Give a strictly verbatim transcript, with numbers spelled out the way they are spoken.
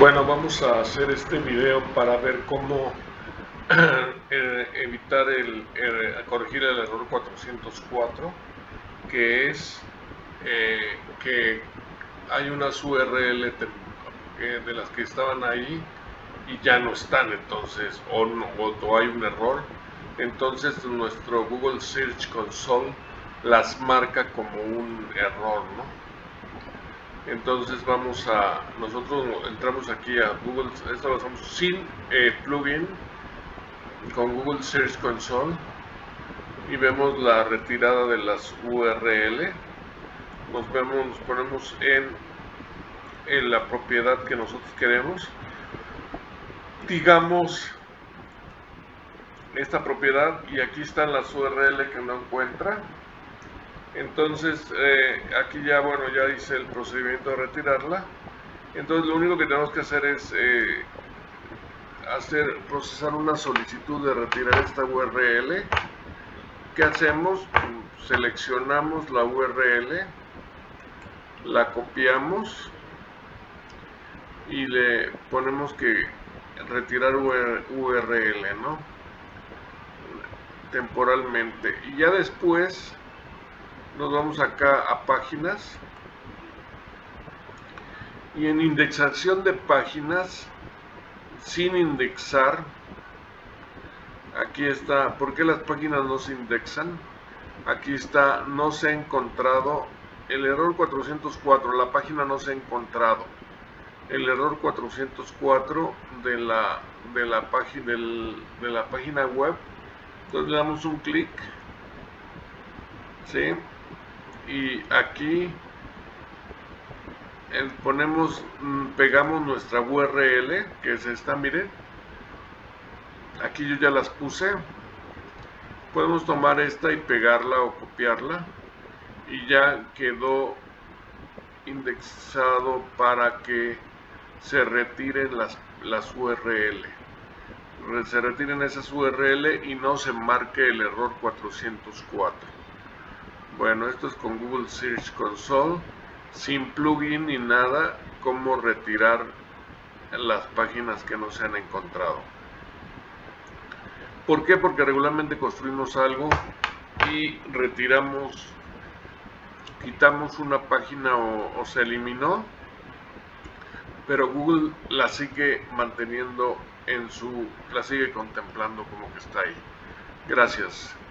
Bueno, vamos a hacer este video para ver cómo eh, evitar el, el corregir el error cuatrocientos cuatro, que es eh, que hay unas U R L eh, de las que estaban ahí y ya no están, entonces o, no, o hay un error. Entonces nuestro Google Search Console las marca como un error, ¿no? Entonces vamos a, nosotros entramos aquí a Google, esto lo hacemos sin eh, plugin, con Google Search Console, y vemos la retirada de las U R L. Nos vemos, nos ponemos en, en la propiedad que nosotros queremos, digamos esta propiedad, y aquí están las U R L que no encuentra. Entonces eh, aquí ya, bueno, ya hice el procedimiento de retirarla. Entonces lo único que tenemos que hacer es eh, hacer procesar una solicitud de retirar esta U R L. ¿Qué hacemos? Seleccionamos la U R L, la copiamos y le ponemos que retirar U R L, ¿no? Temporalmente. Y ya después nos vamos acá a páginas, y en indexación de páginas, sin indexar, aquí está, ¿por qué las páginas no se indexan? Aquí está, no se ha encontrado el error cuatrocientos cuatro, la página no se ha encontrado el error cuatrocientos cuatro de la de la página de la página web. Entonces le damos un clic, ¿sí? Y aquí eh, ponemos, pegamos nuestra U R L, que es esta, miren. Aquí yo ya las puse. Podemos tomar esta y pegarla o copiarla, y ya quedó indexado para que se retiren las, las U R L. Se retiren esas U R L y no se marque el error cuatrocientos cuatro. Bueno, esto es con Google Search Console, sin plugin ni nada, cómo retirar las páginas que no se han encontrado. ¿Por qué? Porque regularmente construimos algo y retiramos, quitamos una página o, o se eliminó, pero Google la sigue manteniendo en su, la sigue contemplando como que está ahí. Gracias.